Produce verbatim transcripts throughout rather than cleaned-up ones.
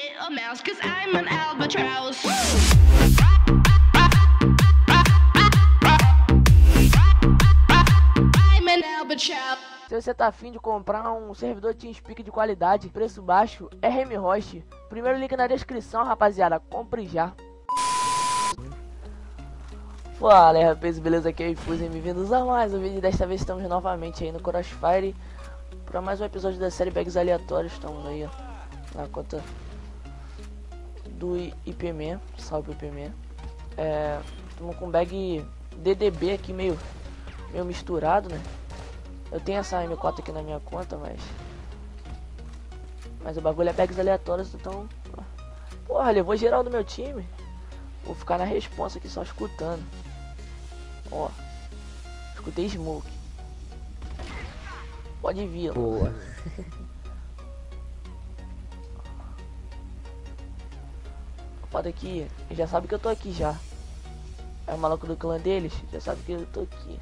little mouse, cause I'm an albatross. I'm an albatross. Se você tá afim de comprar um servidor TeamSpeak de qualidade, preço baixo, é RMHost. Primeiro link na descrição, rapaziada. Compre já. Fala, rapaz, beleza? Aqui é o Infuse, bem-vindos a mais um vídeo. Desta vez estamos novamente aí no Crossfire para mais um episódio da série Bags Aleatórios. Estamos aí, ó, na conta do I P M E. Salve I P M E. É, estamos com bag D D B aqui meio, meio misturado, né? Eu tenho essa M quatro aqui na minha conta, mas Mas o bagulho é bags aleatórios, então porra, levou geral do meu time. Vou ficar na responsa aqui só escutando. Ó, escutei smoke. Pode vir. Boa. Foda aqui, já sabe que eu tô aqui já. É o maluco do clã deles, já sabe que eu tô aqui.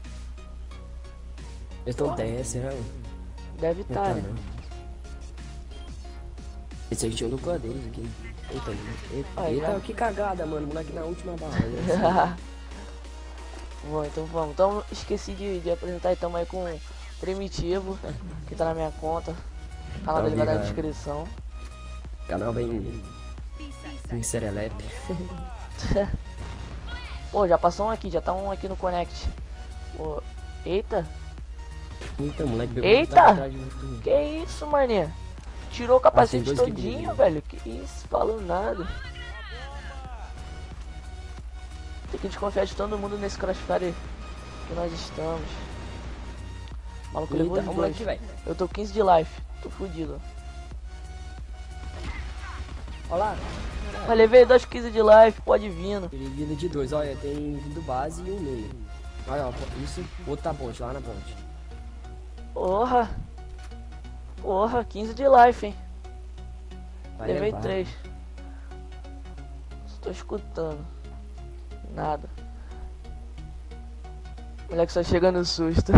Eles estão T S, né? Deve Não estar, tá, né? não. Esse aqui tinha um do clã deles aqui. Eita, eita, Aí, eita, já. que cagada, mano. Moleque na última barra. Bom, então vamos. Então esqueci de, de apresentar, e tamo aí com o Primitivo, que tá na minha conta. O canal dele vai na Salve, descrição. Canal bem. Bem serelepe. Pô, já passou um aqui, já tá um aqui no Connect. Pô, eita! Eita, moleque pegou Eita! tá atrás de muito. Que isso, mané? Tirou o Ah, capacete tem dois que todinho, brigam. velho. Que isso, falando nada. Tem que desconfiar de todo mundo nesse Crossfire que nós estamos. O maluco levou Eita, os o moleque, dois. velho. Eu tô quinze de life, tô fudido. Olha lá. Mas levei dois quinze de life, pode vindo. Ele vindo de dois, olha, tem vindo base e um meio. Olha, ó, isso, outro tá ponte, lá na ponte. Porra. Porra, quinze de life, hein. Vai Levei levar. três. Só tô escutando. Nada. Moleque só chega no susto.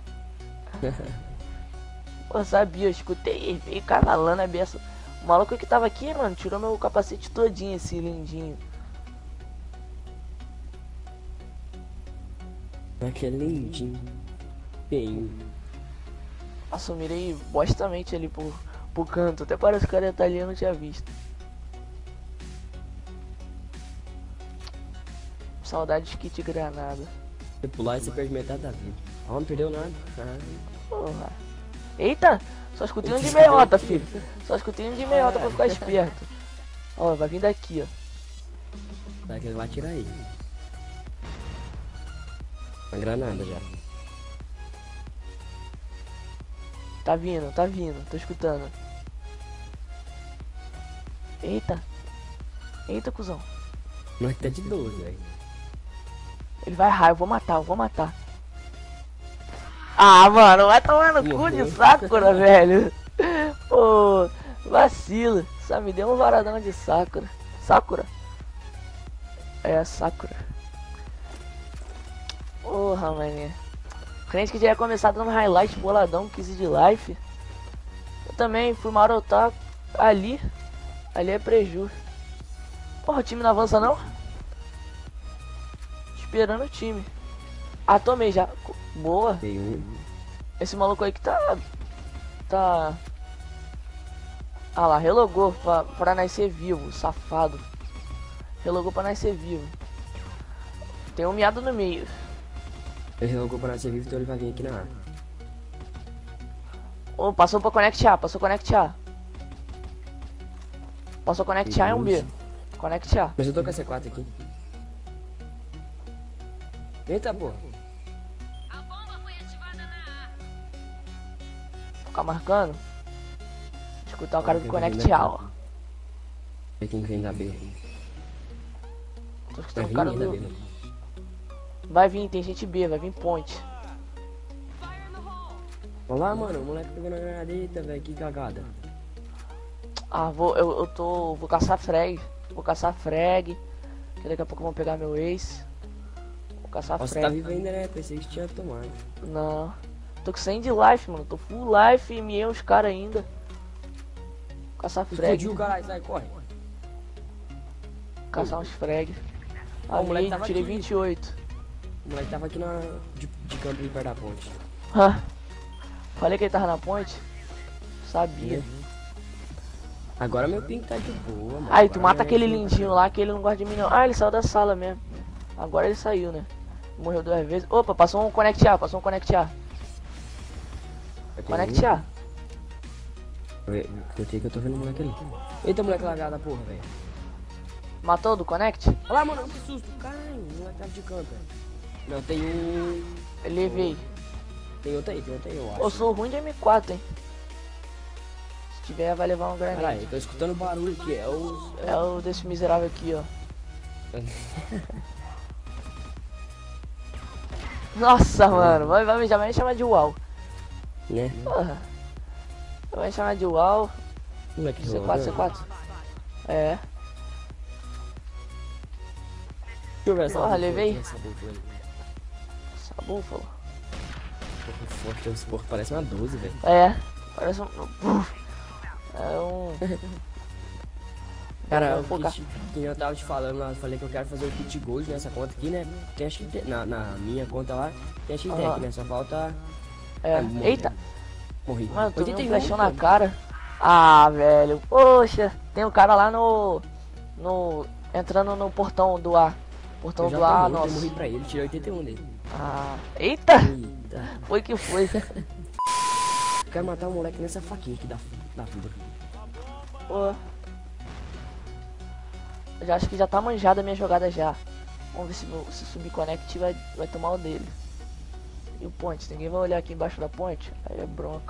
Pô, sabia, eu escutei, veio cavalando a beça. O maluco que tava aqui, mano, tirou meu capacete todinho, esse lindinho. Aquele lindinho. Bem. Nossa, eu mirei bostamente ali pro, pro canto. Até parece que o cara tá ali, eu não tinha visto. Saudade de kit granada. Você pular e você perde metade da vida. Ó, não perdeu nada. Ah, Porra. Eita! Só escutei um de meiota, filho. Só escutei um de meiota pra ficar esperto. Ó, vai vir daqui, ó. vai que ele vai atirar aí. Uma granada já. Tá vindo, tá vindo, tô escutando. Eita. Eita, cuzão. O moleque tá de doze, velho. Ele vai errar, eu vou matar, eu vou matar. Ah, mano, vai tomar no cu de Morreu. Sakura, velho. Pô, vacila. Só me deu um varadão de Sakura. Sakura. É, Sakura. Porra, mané. Crente que já ia começar dando highlight, boladão, quinze de life. Eu também fui marotar ali. Ali é preju. Porra, o time não avança não? Esperando o time. Ah, tomei já. Boa. Tem um. Esse maluco aí que tá... Tá... Ah lá, relogou pra, pra nascer vivo, safado. Relogou pra nascer vivo. Tem um miado no meio. Ele relogou pra nascer vivo, então ele vai vir aqui na área. Ô, passou pra Connect A, passou Connect A. Passou Connect A e um B. Connect A. Mas eu tô com a C quatro aqui. Eita, porra. A bomba foi ativada na A. Ficar marcando. Escutar o cara do Quem Connect vem A, da ó. Vê quem vem da B. Tô Vai escutando o vir cara ninguém da do... B, né? Vai vir, tem gente B, vai vir ponte. Fire no hole. Olha lá, mano, o moleque pegando a granadeta, velho, que cagada. Ah, vou, eu, eu tô... Vou caçar frag. Vou caçar frag. Que daqui a pouco vão pegar meu ace. Vou caçar Nossa, frag. tá vivo ainda, né? Pensei que tinha tomado. Não. Tô com cem de life, mano. Tô full life e me os caras ainda. Caçar frag. Explodiu, caralho, sai, corre. Caçar uns frag. Ó, o moleque Ali, tava tirei aqui. vinte e oito. O moleque tava aqui na, de, de campo ali perto da ponte. Ah, falei que ele tava na ponte? Sabia. Agora meu ping tá de boa, mano. Aí, tu Agora mata minha aquele ping- lindinho lá que ele não gosta de mim não. Ah, ele saiu da sala mesmo. Agora ele saiu, né? Morreu duas vezes. Opa, passou um Connect A, passou um Connect A. Eu tenho Connect A. um. Eu eu tenho que eu tô vendo o moleque ali. Eita, moleque largado da porra, velho. Matou do Connect? Olha lá, mano, que susto. Caralho, o moleque tava de campo, velho. Não, tem um... Levei. Tem outro aí, tem outro aí, eu acho. Eu sou ruim de M quatro, hein? Se tiver, vai levar um Caralho, granate. eu tô escutando barulho aqui, é o... É o desse miserável aqui, ó. Nossa, mano. Vai, vai, já vai me chamar de uau. Né? Porra. Vai me chamar de uau. Moleque, C quatro, C quatro. É. Deixa eu ver essa Porra, búfala levei. aqui, essa búfala aí. Essa búfala. Porra, forte, esse porco parece uma doze, velho. É. Parece um... É um... Cara, Vou o focar. kit que eu tava te falando lá, eu falei que eu quero fazer o kit gold nessa conta aqui, né? Tem acho que tem- na, na minha conta lá, tem a X-Tech, Aham. né? Só falta... É. Ah, morri. Eita. Morri. Mano, tomei um oitenta e um, flechão na pô. cara. Ah, velho. Poxa. Tem um cara lá no... No... Entrando no portão do ar. Portão Eu já do ar, morri, eu nossa. morri pra ele, tirei oitenta e um dele. Ah. Eita. Eita. Foi que foi. Eu quero matar o moleque nessa faquinha aqui da, da fibra. Pô. Eu já acho que já tá manjada a minha jogada já. Vamos ver se, meu- se subir connect vai, vai tomar o dele. E o ponte? Ninguém vai olhar aqui embaixo da ponte? Aí é bronca.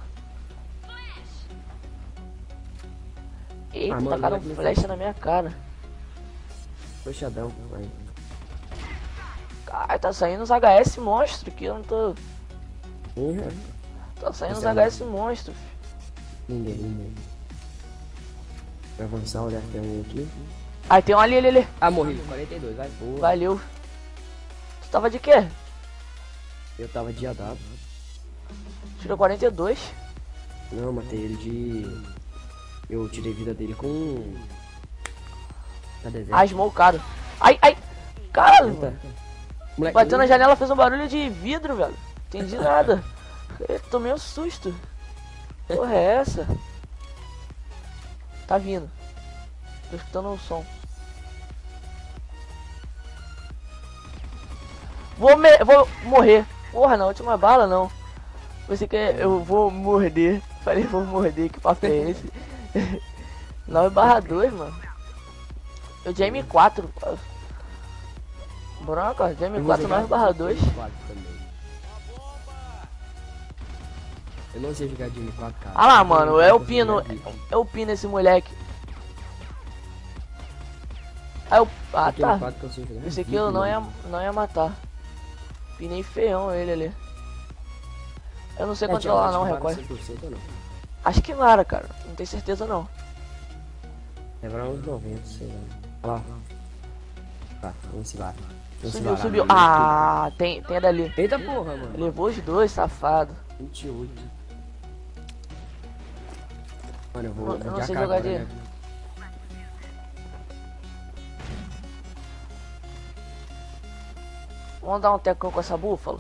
Eita, Ah, mano, tacaram moleque, flecha na minha cara. Fechadão, aí. Cara, tá saindo os H S monstro que eu não tô... Uhum. Tá saindo os Esse é H S monstro. Filho. Ninguém, ninguém. Vai avançar, olhar que tem um aqui. Aí tem um ali, ali, ali. Ah, morri. quarenta e dois, vai, boa. Valeu. Tu tava de quê? Eu tava de A W. Tirou quarenta e dois. Não, matei ele de... Eu tirei vida dele com... Cadê ele? Ah, smocado. Ai, ai. Cara, Eita. Moleque, bateu na janela, fez um barulho de vidro, velho. Entendi nada. Eu tomei um susto. Porra é essa? Tá vindo. Tô escutando o som. Vou, me vou morrer. Porra, na última bala não. Pensei que eu vou morder. Falei, vou morder. Que papo é esse? nove barra dois, mano. Eu de M quatro. Bronca, de M quatro nove barra dois. Eu não sei jogar de M quatro, cara. Ah lá, mano, é o Eu pino. joguei aqui. É o pino esse moleque. Ah, eu... ah Aqui é tá. M quatro que eu sei jogar. Esse aqui eu não ia, não ia matar. Pinei feião ele ali. Eu não sei É, controlar não, tinha recorre. cem por cento ou não? Acho que não era, cara. Não tenho certeza não. É pra uns noventa, sei lá. Olha lá. Tá, vamos se lá. Vamos se Subiu, varar, subiu. mano. Ah, tem, tem a dali. Eita porra, mano. Levou os dois, safado. vinte e oito. Mano, eu vou, Eu vou não de sei A K jogar agora, de- né? Vamos dar um tecão com essa búfala?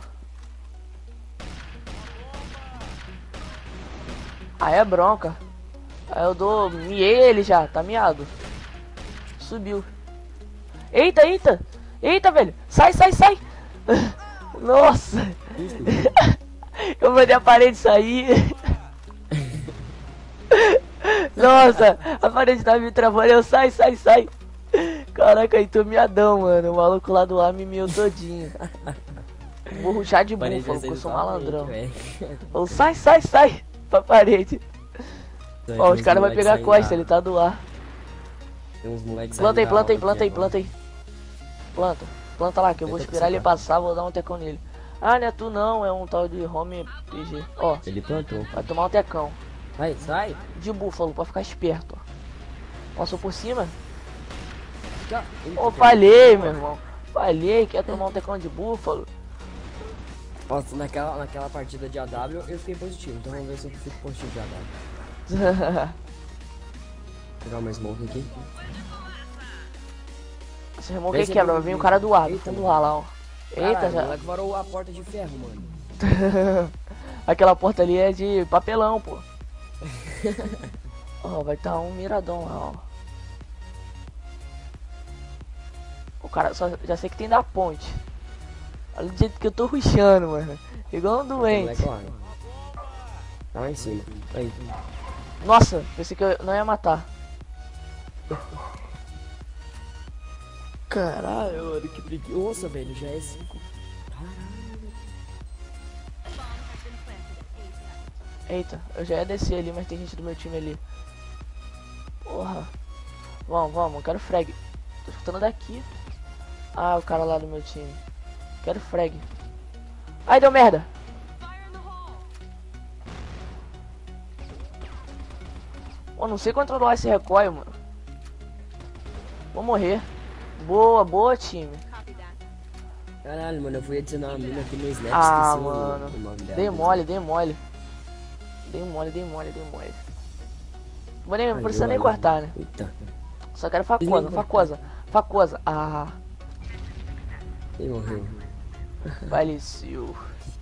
Ah, é bronca. Aí eu dou... Miei ele já, tá miado. Subiu. Eita, eita. Eita, velho. Sai, sai, sai. Nossa. Eu mandei a parede sair. Nossa, a parede tava me travando. Eu sai, sai, sai. Caraca, aí tô miadão, mano. O maluco lá do ar me miou todinho. Vou ruxar de Parede búfalo, porque eu acende sou tua malandrão. mente, Eu sai, sai, sai. Pra parede. velho. Ó, Tem os uns caras vão moleques pegar a saindo costa, da- ele tá do ar. Tem uns moleques Planta aí, saindo da planta aí, aula planta aí, aqui planta aí. Planta. Planta lá, que eu vou Tenta esperar ele consertar. passar, vou dar um tecão nele. Ah, não é tu não, é um tal de home P G. Ó, agora. Ele plantou. vai tomar um tecão. Vai, sai. De búfalo, pra ficar esperto, ó. Passou por cima? Fica- Eita, Ô, que- falhei, meu irmão. Falhei, quer tomar um tecão de búfalo? Nossa, naquela, naquela partida de A W eu fiquei positivo, então vamos ver se eu fico positivo de A W. pegar uma smoke aqui. Esse remote Esse aí quebra, é vai do- vir o cara do ar, do Eita, fundo do mano. ar lá, ó. Eita, Caralho, o já. moleque varou a porta de ferro, mano. Aquela porta ali é de papelão, pô. Ó, vai estar um miradão lá, ó. O cara, só, já sei que tem da ponte. Olha do jeito que eu tô rushando, mano. Igual um doente. Moleque, ó. Tá lá em cima. Aí. Nossa, pensei que eu não ia matar. Caralho, mano, que preguiça, velho. Já é cinco. Eita, eu já ia descer ali, mas tem gente do meu time ali. Porra. Vamos, vamos, eu quero frag. Tô escutando daqui. Ah, o cara lá do meu time. Quero frag. Ai, deu merda. Fire in the hole. Pô, não sei controlar esse recoil, mano. Vou morrer. Boa, boa, time. Caralho, mano, eu fui adicionar uma mina aqui no Snap. Ah, esqueci o- mano. o nome dela. Dei mole, dei mole. Dei mole, dei mole, dei mole. Vou nem, não Ai, precisa eu nem ali. cortar, né? Eita. Só quero facosa, facosa, facosa. Ah, Ele morreu. faleceu.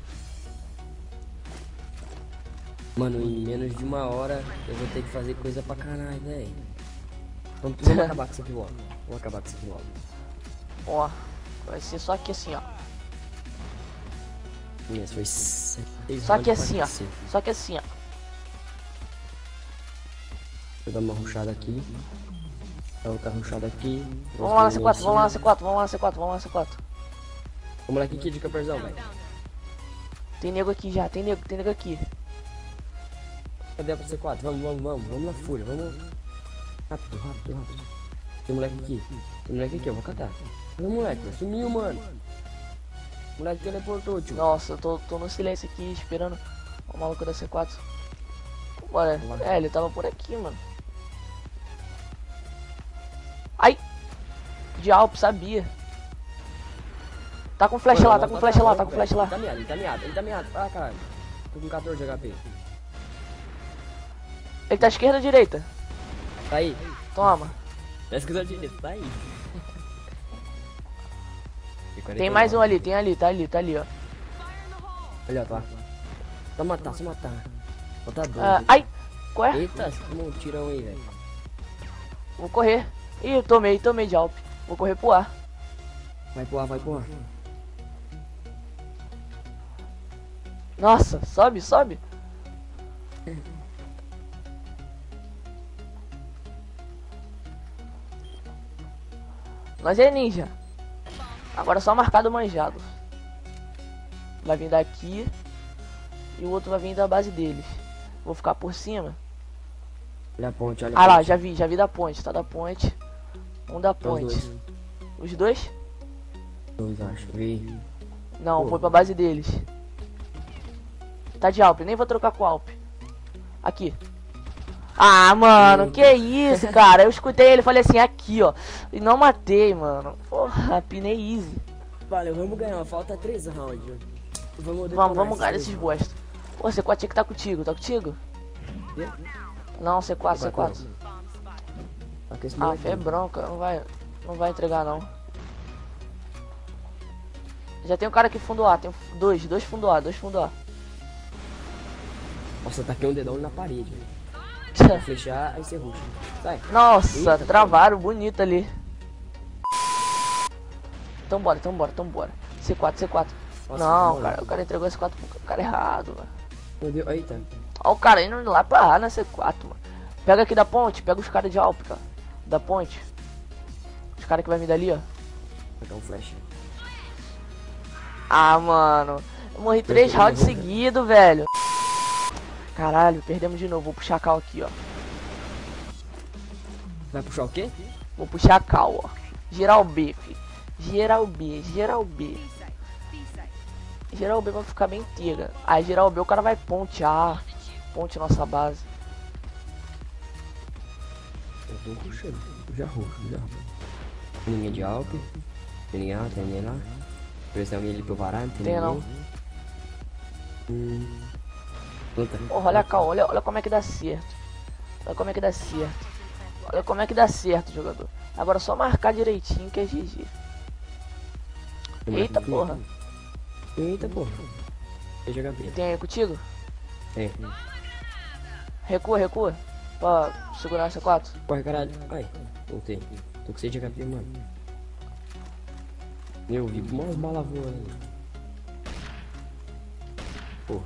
Mano, em menos de uma hora eu vou ter que fazer coisa pra caralho, velho. Vamos, vamos acabar com isso aqui logo. Vamos acabar com isso aqui logo. Ó, vai ser só aqui assim, ó. Esse foi seis Só que rounds assim, pra ó. cacete. Só que assim, ó. Vou dar uma rushada aqui. A outra rushada aqui. Vamos lá na C quatro, vamos lá na C quatro, vamos lá na C quatro, vamos lá na C quatro. Vamos lá, aqui de camperzão, velho. Tem nego aqui já, tem nego, tem nego aqui. Cadê a C quatro? Vamos, vamos, vamos. Vamos na fúria, vamos. Rápido, rápido, rápido. Tem moleque aqui. Tem moleque aqui, eu vou catar. Cadê o moleque? Sumiu, mano. O moleque teleportou, tio. Nossa, eu tô, tô no silêncio aqui, esperando o maluco da C quatro. Bora. É, ele tava por aqui, mano. Ai! De Alp, sabia. Tá com flecha lá, tá com flecha lá, tá com flecha lá. Ele tá meado, ele tá meado, ele tá meado. Ah, caralho. Tô com quatorze de H P. Ele tá à esquerda ou direita? Tá aí. Toma. Tá escutando direito, tá aí. Tem mais um ali, tem ali, tá ali, tá ali, ó. Ali, ó, tá lá. Só matar, só matar. Botar dois. Ah, ai! Qual é? Eita, tomou um tirão aí, velho. Vou correr. Ih, eu tomei, tomei de Alp. Vou correr pro ar. Vai pro ar, vai pro ar. Nossa, sobe, sobe. Nós é ninja. Agora é só marcado manjado. Vai vir daqui. E o outro vai vir da base deles. Vou ficar por cima. Olha a ponte, olha a Ah lá, ponte. já vi, já vi da ponte. Tá da ponte. Um da Os ponte. dois. Os dois? Dois, acho. Vi. Não, Pô. foi pra base deles. Tá de Alp, nem vou trocar com o Alp. Aqui. Ah, mano, que isso, cara. Eu escutei ele, falei assim, aqui, ó. E não matei, mano. Porra, pinei easy. Valeu, vamos ganhar. Falta três rounds. Vamos, Vamos, vamos ganhar esses bosta. Pô, C quatro tinha que tá contigo, tá contigo? Não, C quatro, C quatro. Ah, fé bronca, não vai, não vai entregar não. Já tem um cara aqui fundo A, tem dois, dois fundo A, dois fundo A. Nossa, taquei um dedão na parede. Vou flechar, aí você ruxa. Sai. Nossa, Eita, travaram bonito ali. Então bora, então bora, então bora. C quatro, C quatro. Nossa, Não, que cara, o cara entregou esse quatro pro cara errado, mano. Meu Deus, eita. Ó o cara indo lá pra A na C quatro, mano. Pega aqui da ponte, pega os caras de Alp, cara. Da ponte. Os caras que vai vir dali, ó. Vou pegar um flash. Ah, mano. Eu morri três Perdeu, rounds né? seguidos, velho. Caralho, perdemos de novo. Vou puxar a cal aqui, ó. Vai puxar o quê? Vou puxar a cal, ó. Geral B, filho. Geral B, geral B. Geral B vai ficar bem inteira. Aí geral B o cara vai ponte A. Ponte nossa base. Eu tô rushando. Já ruxo, já. Tem ninguém de Alp. Tem ninguém lá, tem ninguém lá. Ver se tem alguém ali pro varar, não tem Tem ninguém. não. Hum. Planta. Porra, olha a cal, olha, olha como é que dá certo. Olha como é que dá certo. Olha como é que dá certo, jogador. Agora é só marcar direitinho que é G G. Eita porra. Eita porra. Deixa eu jogar. Tem aí contigo? Tem. Recua, recua. Pra segurar essa quatro. Corre, caralho. Ai, voltei. Tô com seis de H P, mano. Eu vi mó bala voando. Porra.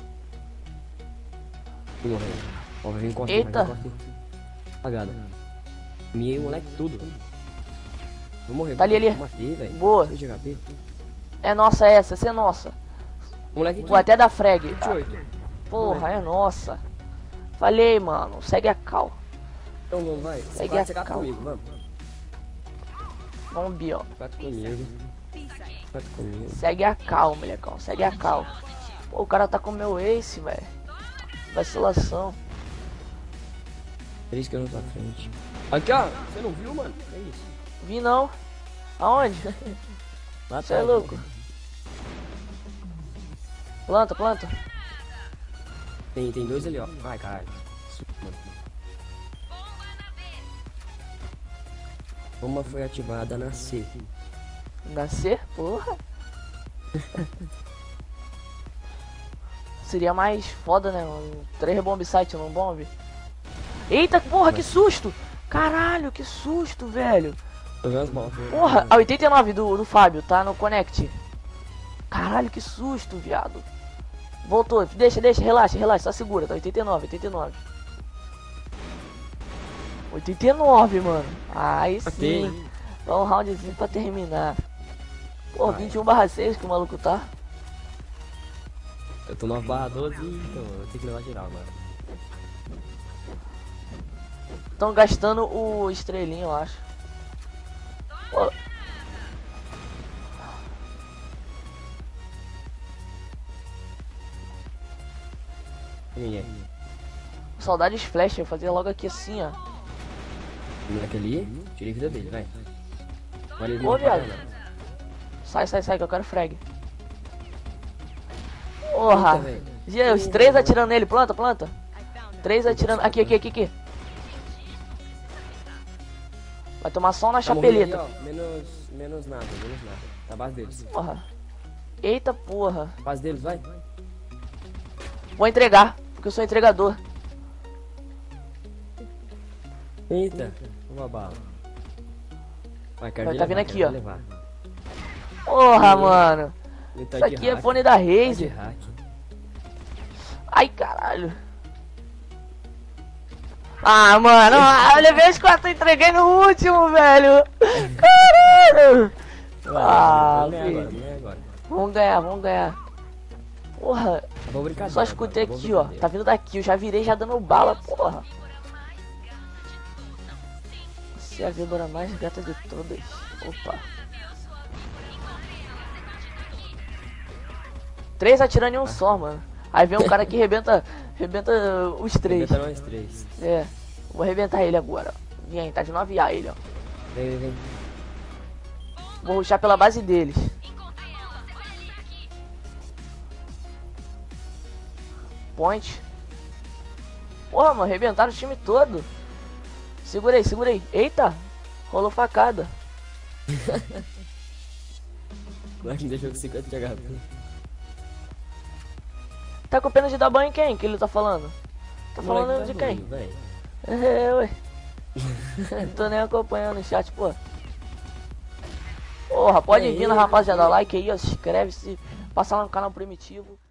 E morreu. Ó, vai vir corte. Eita. Apagada. Miei o moleque tudo. Vou morrer. Tá ali, ali. Matei, velho. Boa. seis de H P. É nossa essa, essa é nossa. Moleque Vou até dar frag. vinte e oito. Porra, é nossa. Falei, mano. Segue a cal. Então vamos, vai. Segue Quatro, a você quatro calma. comigo, vamos. Vamos, Bio. Quatro comigo. Quatro comigo. Segue a cal, molecão. Segue a cal. Pô, o cara tá com o meu ace, velho. Vacilação. Três que eu não tô à frente. Aqui, ó. Você não viu, mano? É isso. Vi não. Aonde? Lá Você é louco? Planta, planta. Tem, tem dois ali, ó. Vai, caralho. Mano. Uma foi ativada na C. Nascer? Porra. Seria mais foda, né? Um três bomb site num bomb. Eita, porra, que susto! Caralho, que susto, velho. Tô vendo as bolas. Porra, a oitenta e nove do, do Fábio, tá no Connect. Caralho, que susto, viado. Voltou, deixa, deixa, relaxa, relaxa, só segura, tá oitenta e nove, oitenta e nove. oitenta e nove, mano. Aí sim. Dá um roundzinho pra terminar. Pô, vinte e um barra seis que o maluco tá. Eu tô nove barra doze, então eu tenho que levar geral, mano. Estão gastando o estrelinho, eu acho. Pô. Ninguém. Saudades flash, eu fazia logo aqui assim, ó. O moleque ali, tirei a vida dele, vai. Olha ele. Ô, viado. Sai, sai, sai, que eu quero frag. Porra. Gia, os três atirando nele, planta, planta. Três atirando. Aqui, aqui, aqui, aqui. Vai tomar som na Tá morrendo ali, chapeleta. ó. Menos, menos nada, menos nada. Na base deles. Porra. Eita porra. Na base deles, vai. Vou entregar, porque eu sou entregador. Eita, uma bala. Vai, Vai, tá vindo aqui, ó. Levar. Porra, mano. Ele tá Isso de aqui é hack, fone da tá de Razer. hack. Ai, caralho. Ah, mano, ah, eu levei os quatro e entreguei no último, velho. Caralho. Ah, Vai, vai, filho. agora, vai agora. Vamos ganhar, vamos ganhar. Porra, Acabou a brincadeira, só escutei agora, aqui, acabou a ó. brincadeira. Tá vindo daqui, eu já virei já dando bala, porra. Você é a víbora mais gata de todas. Opa. Três atirando em um só, mano. Aí vem um cara que rebenta, rebenta os três. Arrebenta nós três. É, vou arrebentar ele agora. Vem, tá de nove A ele, ó. Vem, vem, vem. Vou rushar pela base deles. Point. Porra, mano, arrebentaram o time todo. Segura aí, segura aí. Eita, rolou facada. Como é que me deixou com cinquenta de H P? Tá com pena de dar banho em quem que ele tá falando? Tá falando de quem? Véio. É, ué. Não tô nem acompanhando o chat, pô. Porra, pode vir, rapaziada, like aí, ó, se inscreve, se passar lá no canal Primitivo.